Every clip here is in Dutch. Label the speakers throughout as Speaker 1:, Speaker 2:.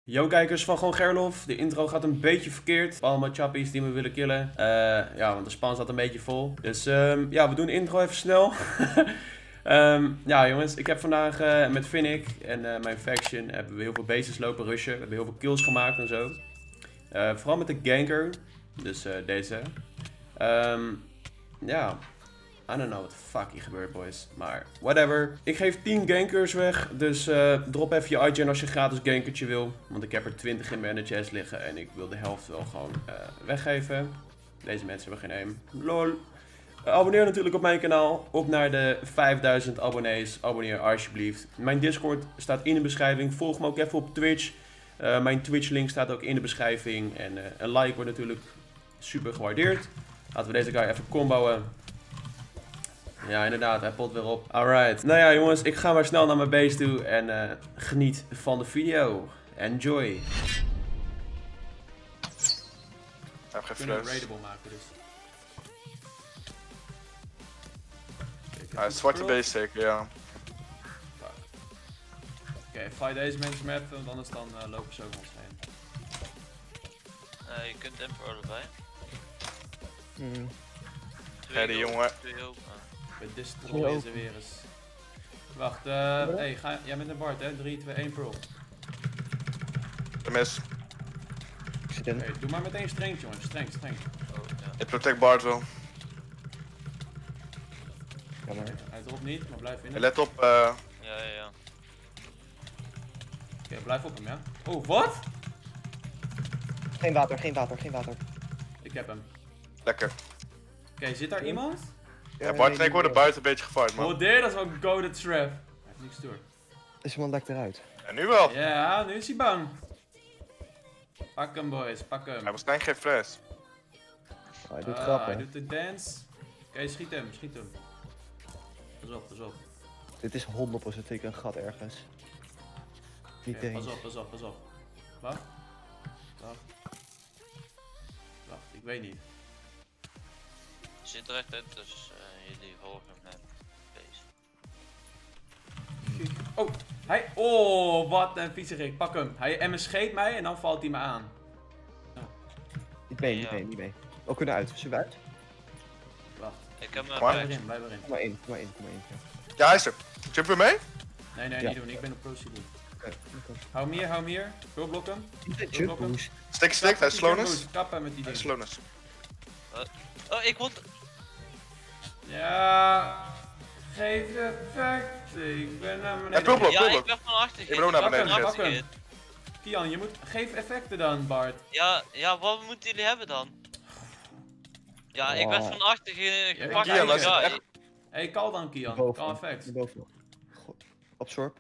Speaker 1: Yo kijkers van Gewoon Gerlof, de intro gaat een beetje verkeerd. Allemaal chappies die me willen killen. Ja, want de span zat een beetje vol. Dus ja, we doen de intro even snel. Ja jongens, ik heb vandaag met Finnick en mijn faction hebben we heel veel bases lopen rushen. We hebben heel veel kills gemaakt en zo. Vooral met de ganker, dus deze. Ja, I don't know what the fuck hier gebeurt, boys. Maar whatever. Ik geef 10 gankers weg. Dus drop even je iGen als je gratis gankertje wil. Want ik heb er 20 in mijn chest liggen. En ik wil de helft wel gewoon weggeven. Deze mensen hebben geen aim. Lol. Abonneer natuurlijk op mijn kanaal. Op naar de 5000 abonnees. Abonneer alsjeblieft. Mijn Discord staat in de beschrijving. Volg me ook even op Twitch. Mijn Twitch link staat ook in de beschrijving. En een like wordt natuurlijk super gewaardeerd. Laten we deze guy even comboen. Ja, inderdaad, hij pot weer op. Alright. Nou ja, jongens, ik ga maar snel naar mijn base toe en geniet van de video. Enjoy.
Speaker 2: Ik heb geen
Speaker 1: Kunnen we
Speaker 2: fles.
Speaker 1: raidable maken, dus.
Speaker 2: Hij is zwarte base zeker, ja.
Speaker 1: Oké, fight deze mensen maar even, want anders dan lopen ze over ons heen.
Speaker 3: Je kunt Emperor erbij.
Speaker 2: Ja, die jongen.
Speaker 3: Twee open.
Speaker 1: Met destroyen ze weer eens. Wacht, hey, jij bent een Bart, hè? 3, 2, 1 pearl.
Speaker 2: De mis.
Speaker 4: Ik zit in.
Speaker 1: Oké, doe maar meteen streng, jongens. Streng.
Speaker 3: Oh, ja.
Speaker 2: Ik protect Bart wel.
Speaker 4: Jammer.
Speaker 1: Hij dropt niet, maar blijf in.
Speaker 2: En
Speaker 1: Oké,
Speaker 2: let op,
Speaker 3: Ja.
Speaker 1: blijf op hem, ja? Oh, wat?
Speaker 4: Geen water, geen water, geen water.
Speaker 1: Ik heb hem.
Speaker 2: lekker.
Speaker 1: Oké, zit daar iemand?
Speaker 2: Ja, Bart en ik worden buiten een beetje gevaard, man.
Speaker 1: Oh, dit is wel goaded trap. Hij heeft niks door.
Speaker 4: Is iemand lekt eruit?
Speaker 2: En nu wel.
Speaker 1: Ja, nu is hij bang. Pak hem, boys, pak hem.
Speaker 2: Hij was denk geen fles.
Speaker 4: Oh, hij doet
Speaker 1: Hij
Speaker 4: grappen.
Speaker 1: doet de dance. Oké, schiet hem. Pas op.
Speaker 4: Dit is 100% zeker een gat ergens. Niet
Speaker 1: Oké,
Speaker 4: eens.
Speaker 1: pas op. Wacht, ik weet niet.
Speaker 3: Je zit er echt in, dus jullie volgen hem met base.
Speaker 1: Oh, wat een viezerik. Pak hem. Hij MSG'et mij en dan valt hij me aan.
Speaker 4: Niet mee,
Speaker 3: Ja.
Speaker 4: niet mee. We kunnen uit. Zullen we uit?
Speaker 1: Wacht,
Speaker 3: Ik heb
Speaker 2: Maar?
Speaker 3: hem
Speaker 1: blijf erin.
Speaker 4: Kom maar in. Ja.
Speaker 2: Ja, hij is er. Jump weer mee?
Speaker 1: Nee,
Speaker 4: Ja.
Speaker 1: niet doen. Ik ben op procedure.
Speaker 4: Oké.
Speaker 1: Hou hem hier. Wil blokken.
Speaker 4: Jump boost.
Speaker 2: Stick, hij is slowness.
Speaker 1: Kappen met die
Speaker 2: Hij is
Speaker 1: dingen.
Speaker 2: slowness.
Speaker 3: Oh, ik word.
Speaker 1: Ja, geef effect. Ik ben naar
Speaker 2: Ja,
Speaker 1: beneden.
Speaker 2: pulblok,
Speaker 3: Ja,
Speaker 2: pulblok.
Speaker 3: ik ben van achter.
Speaker 2: Ik ben ook naar beneden
Speaker 1: gereden.
Speaker 3: gereden.
Speaker 1: Kian, je moet geef effecten dan, Bart.
Speaker 3: Ja, wat moeten jullie hebben dan? Ja, ik ben
Speaker 4: Oh.
Speaker 3: van achter gepakt.
Speaker 2: Kian, dat is
Speaker 3: Ja,
Speaker 2: echt-
Speaker 1: Hey, call dan, Kian.
Speaker 4: Boven.
Speaker 1: Call effect.
Speaker 4: Boven. Absorb.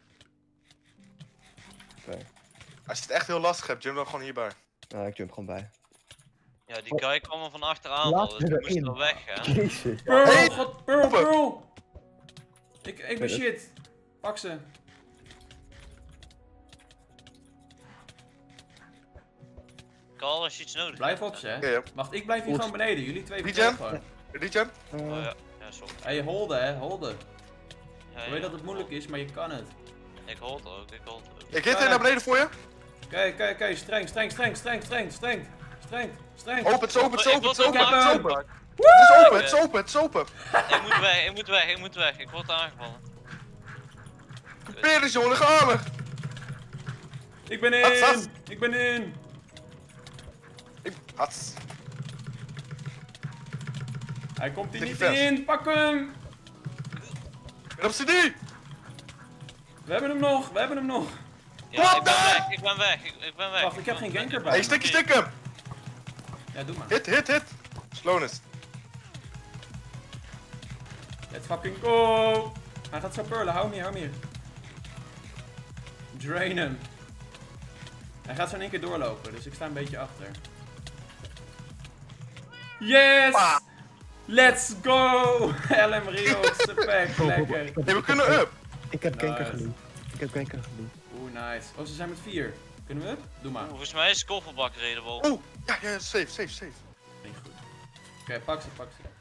Speaker 4: Oké.
Speaker 2: Als je het echt heel lastig hebt, jump dan gewoon hierbij.
Speaker 4: Nou, ik jump gewoon bij.
Speaker 3: Ja, die guy kwam me van achteraan.
Speaker 4: Laat
Speaker 3: Dus ik
Speaker 4: me
Speaker 3: moest
Speaker 4: erin.
Speaker 3: er weg, hè.
Speaker 4: Jezus.
Speaker 1: Pearl,
Speaker 2: Hey,
Speaker 1: god, Pearl,
Speaker 2: poppen.
Speaker 1: Pearl. Ik ben
Speaker 4: dat-
Speaker 1: shit. Pak ze.
Speaker 3: Call als je iets nodig
Speaker 1: Blijf
Speaker 3: hebt.
Speaker 1: op ze, hè.
Speaker 2: Oké, ja.
Speaker 1: Wacht, ik blijf hier
Speaker 4: Goed.
Speaker 1: gewoon beneden. Jullie twee
Speaker 2: Regen?
Speaker 1: vertellen gewoon.
Speaker 2: Regen?
Speaker 3: Oh ja, ja, sorry.
Speaker 1: Hey, holden, hè. Holden.
Speaker 3: Ja,
Speaker 1: Ik weet dat het moeilijk is, maar je kan het.
Speaker 3: Ik hold ook.
Speaker 2: Ik hit er naar beneden voor je.
Speaker 1: Kijk. Streng.
Speaker 2: Open, het is open, het is open, het is open,
Speaker 1: Ik heb
Speaker 2: het is
Speaker 1: hem.
Speaker 2: open. Het is open, het is open, het is open.
Speaker 3: Ik moet weg. Ik word aangevallen.
Speaker 2: Peris, jongen, gaan we.
Speaker 1: Ik ben
Speaker 2: Hats.
Speaker 1: in.
Speaker 2: Hats.
Speaker 1: Hij komt hier
Speaker 2: Zit
Speaker 1: niet
Speaker 2: je vast?
Speaker 1: in. Pak hem.
Speaker 2: Ik ben op CD.
Speaker 1: We hebben hem nog.
Speaker 3: Ja,
Speaker 2: What
Speaker 3: ik ben weg.
Speaker 1: Wacht, ik heb geen ganker bij
Speaker 2: Hey,
Speaker 1: me.
Speaker 2: stik hem.
Speaker 1: Ja, doe maar.
Speaker 2: Hit. Slowness.
Speaker 1: Let's fucking go. Hij gaat zo pearlen. Hou hem hier. Drain hem. Hij gaat zo in één keer doorlopen, dus ik sta een beetje achter. Yes!
Speaker 2: Pa.
Speaker 1: Let's go! LM Rio, pack, lekker.
Speaker 2: Nee, we kunnen up.
Speaker 4: Ik heb
Speaker 1: Nice.
Speaker 4: ganker genoeg.
Speaker 1: Oeh, nice. Oh, ze zijn met 4. Kunnen we het? Doe maar.
Speaker 3: Volgens mij is kofferbak reden wel.
Speaker 2: Oeh, ja, safe.
Speaker 1: Niet goed. Oké, pak ze.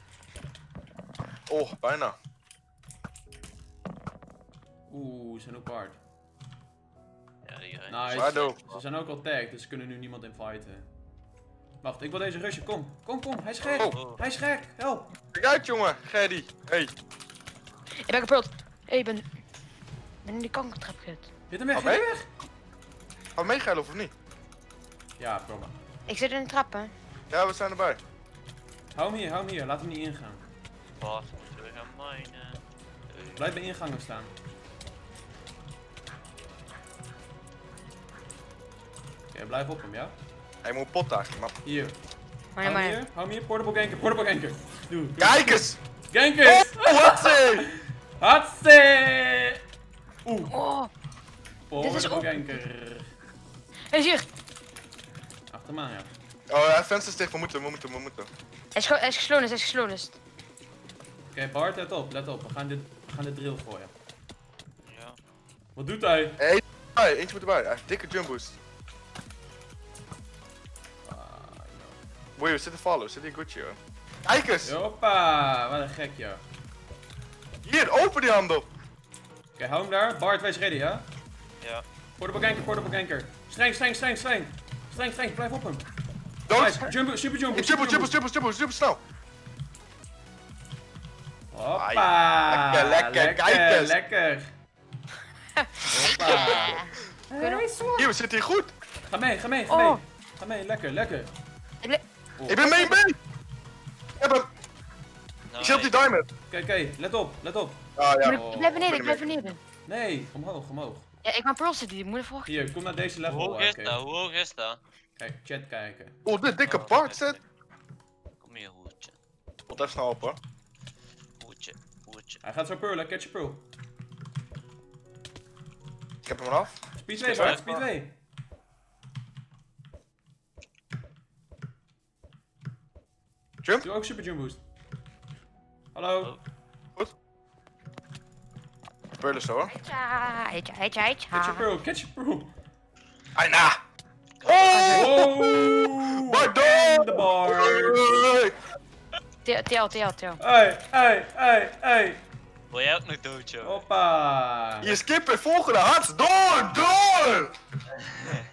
Speaker 2: Oh, bijna.
Speaker 1: Oeh, ze zijn ook hard.
Speaker 3: Ja, die rijdt.
Speaker 1: Nice.
Speaker 2: Waardoor?
Speaker 1: Ze zijn ook al tagged, dus ze kunnen nu niemand inviten. Wacht, ik wil deze rushen. Kom, kom, kom. Hij is gek.
Speaker 3: Oh.
Speaker 1: Hij is gek. Help.
Speaker 2: Kijk uit, jongen. Gerdy. Hey.
Speaker 5: Ik ben kapot. Hey, ik ben in die kankertrap gezet.
Speaker 1: Hit hem weg,
Speaker 2: Oh,
Speaker 1: hit hem
Speaker 2: nee?
Speaker 1: weg.
Speaker 2: Gaan we meegeilen of niet?
Speaker 1: Ja, kom maar.
Speaker 5: Ik zit in de trap, hè.
Speaker 2: Ja, we zijn erbij.
Speaker 1: Hou hem hier. Laat hem niet ingaan.
Speaker 3: Bart, moeten we gaan minen?
Speaker 1: Blijf bij ingangen staan. Oké, blijf op hem, ja?
Speaker 2: Hij moet pot daar, man.
Speaker 1: Hier.
Speaker 5: Maar
Speaker 1: Hou
Speaker 5: maar.
Speaker 1: hem hier. Hou hem hier. Portable ganker. Portable ganker. Doe.
Speaker 2: Kijk eens!
Speaker 1: Gankers!
Speaker 2: Wat zeg?
Speaker 1: Hatse! Oeh.
Speaker 5: Oh, dit is
Speaker 1: Portable
Speaker 5: op.
Speaker 1: ganker.
Speaker 5: hij is hier.
Speaker 1: Achter hem aan, ja.
Speaker 2: Oh, ja, fence is dicht. We moeten.
Speaker 5: Hij is geslonest.
Speaker 1: Oké, Bart, let op. We gaan dit drill gooien.
Speaker 3: Ja.
Speaker 1: Wat doet hij?
Speaker 2: Hey, eentje moet erbij. Hij heeft dikke jump boost. Boy, we zitten follow. We zitten in Gucci, hoor. Kijk eens!
Speaker 1: Hoppa, wat een gek, ja.
Speaker 2: Hier, open die handel!
Speaker 1: Oké, hou hem daar. Bart, wees ready, ja?
Speaker 3: Ja.
Speaker 1: Portable ganker. Streng, blijf op hem.
Speaker 2: Dood!
Speaker 1: Nice, super jumbo.
Speaker 2: Super snel!
Speaker 1: Hoppa.
Speaker 2: Lekker, kijk eens.
Speaker 1: Lekker. Hoppa.
Speaker 2: Hier, we zitten hier goed!
Speaker 1: Ga mee.
Speaker 5: Oh.
Speaker 1: Ga mee, lekker.
Speaker 2: Ik ben mee! Ik heb hem! Ik zit op die diamond!
Speaker 1: Oké, let op.
Speaker 2: Ah ja.
Speaker 5: Ik blijf beneden.
Speaker 1: Nee, omhoog.
Speaker 5: Ja, ik ben Pearl City, ik moet even wachten.
Speaker 1: Hier, kom naar deze level.
Speaker 3: Hoe hoog is
Speaker 1: Oké.
Speaker 3: dat? Hoe hoog is dat?
Speaker 1: Kijk, chat kijken.
Speaker 2: Oh, dit dikke
Speaker 3: Oh,
Speaker 2: Bart zet!
Speaker 3: Kom hier, hoedje.
Speaker 2: Wat even snel op, hoor.
Speaker 3: Hoedje.
Speaker 1: Hij gaat zo pearlen, catch a pearl.
Speaker 2: Ik heb hem af.
Speaker 1: Speed 2, Bart, speed 2.
Speaker 2: Jump?
Speaker 1: Doe ook super jump boost. Hallo.
Speaker 3: Oh.
Speaker 2: Pearl is zo, hoor.
Speaker 1: Catch a pearl.
Speaker 2: Aina!
Speaker 1: Oh!
Speaker 2: Bart,
Speaker 1: En de bar.
Speaker 5: TL.
Speaker 1: Hey.
Speaker 3: Wil jij ook nog dood, joh?
Speaker 1: Hoppa.
Speaker 2: Je skipt het volgende, Hans! Door!